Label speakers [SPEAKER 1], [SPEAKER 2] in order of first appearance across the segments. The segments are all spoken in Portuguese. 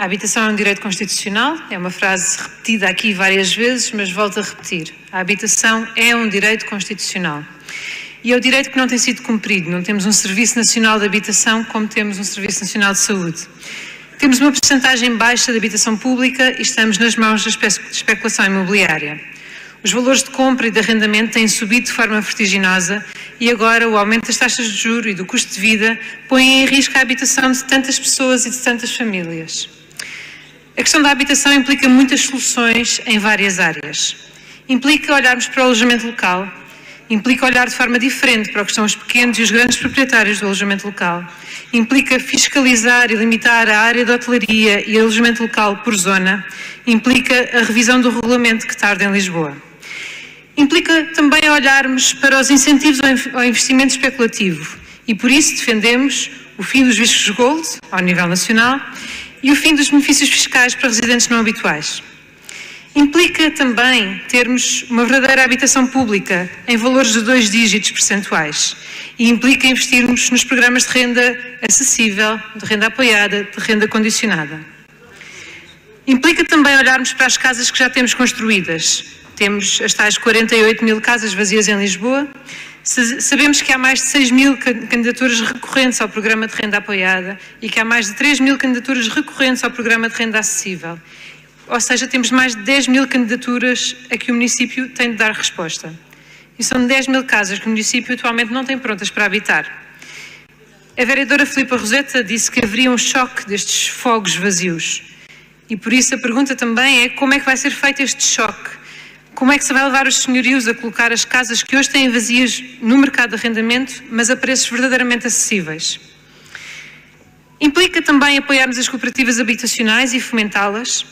[SPEAKER 1] A habitação é um direito constitucional, é uma frase repetida aqui várias vezes, mas volto a repetir. A habitação é um direito constitucional. E é o direito que não tem sido cumprido. Não temos um Serviço Nacional de Habitação como temos um Serviço Nacional de Saúde. Temos uma percentagem baixa de habitação pública e estamos nas mãos da especulação imobiliária. Os valores de compra e de arrendamento têm subido de forma vertiginosa e agora o aumento das taxas de juros e do custo de vida põe em risco a habitação de tantas pessoas e de tantas famílias. A questão da habitação implica muitas soluções em várias áreas. Implica olharmos para o alojamento local, implica olhar de forma diferente para o que são os pequenos e os grandes proprietários do alojamento local, implica fiscalizar e limitar a área de hotelaria e alojamento local por zona, implica a revisão do regulamento que tarda em Lisboa. Implica também olharmos para os incentivos ao investimento especulativo e por isso defendemos o fim dos vistos gold ao nível nacional e o fim dos benefícios fiscais para residentes não habituais. Implica também termos uma verdadeira habitação pública em valores de 2 dígitos percentuais e implica investirmos nos programas de renda acessível, de renda apoiada, de renda condicionada. Implica também olharmos para as casas que já temos construídas. Temos as tais 48 mil casas vazias em Lisboa. Sabemos que há mais de 6 mil candidaturas recorrentes ao programa de renda apoiada e que há mais de 3 mil candidaturas recorrentes ao programa de renda acessível. Ou seja, temos mais de 10 mil candidaturas a que o município tem de dar resposta. E são 10 mil casas que o município atualmente não tem prontas para habitar. A vereadora Filipa Roseta disse que haveria um choque destes fogos vazios. E por isso a pergunta também é como é que vai ser feito este choque? Como é que se vai levar os senhorios a colocar as casas que hoje têm vazias no mercado de arrendamento, mas a preços verdadeiramente acessíveis? Implica também apoiarmos as cooperativas habitacionais e fomentá-las.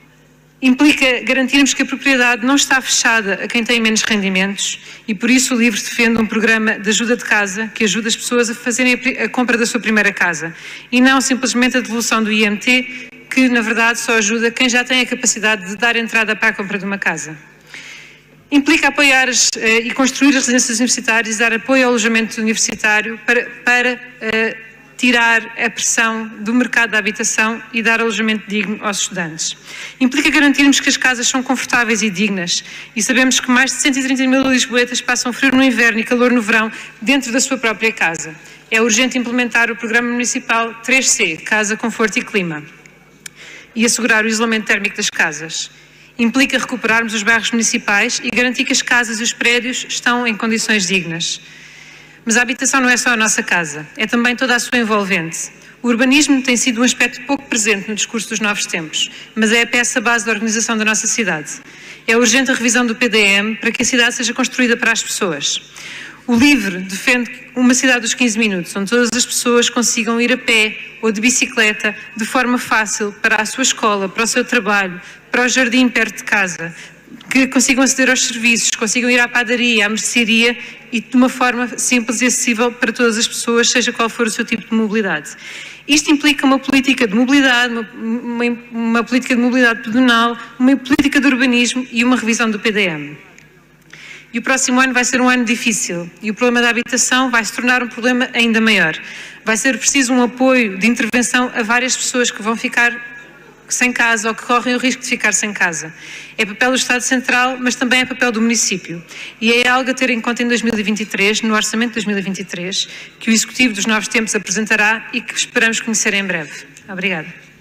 [SPEAKER 1] Implica garantirmos que a propriedade não está fechada a quem tem menos rendimentos e por isso o LIVRE defende um programa de ajuda de casa que ajuda as pessoas a fazerem a compra da sua primeira casa e não simplesmente a devolução do IMT, que na verdade só ajuda quem já tem a capacidade de dar entrada para a compra de uma casa. Implica apoiar e construir as residências universitárias e dar apoio ao alojamento universitário para tirar a pressão do mercado da habitação e dar alojamento digno aos estudantes. Implica garantirmos que as casas são confortáveis e dignas e sabemos que mais de 130 mil lisboetas passam frio no inverno e calor no verão dentro da sua própria casa. É urgente implementar o Programa Municipal 3C, Casa, Conforto e Clima, e assegurar o isolamento térmico das casas. Implica recuperarmos os bairros municipais e garantir que as casas e os prédios estão em condições dignas. Mas a habitação não é só a nossa casa, é também toda a sua envolvente. O urbanismo tem sido um aspecto pouco presente no discurso dos novos tempos, mas é a peça base da organização da nossa cidade. É urgente a revisão do PDM para que a cidade seja construída para as pessoas. O LIVRE defende uma cidade dos 15 minutos, onde todas as pessoas consigam ir a pé ou de bicicleta de forma fácil para a sua escola, para o seu trabalho, para o jardim perto de casa, que consigam aceder aos serviços, consigam ir à padaria, à mercearia e de uma forma simples e acessível para todas as pessoas, seja qual for o seu tipo de mobilidade. Isto implica uma política de mobilidade, uma política de mobilidade pedonal, uma política de urbanismo e uma revisão do PDM. E o próximo ano vai ser um ano difícil e o problema da habitação vai se tornar um problema ainda maior. Vai ser preciso um apoio de intervenção a várias pessoas que vão ficar sem casa ou que correm o risco de ficar sem casa. É papel do Estado Central, mas também é papel do município. E é algo a ter em conta em 2023, no Orçamento de 2023, que o Executivo dos Novos Tempos apresentará e que esperamos conhecer em breve. Obrigada.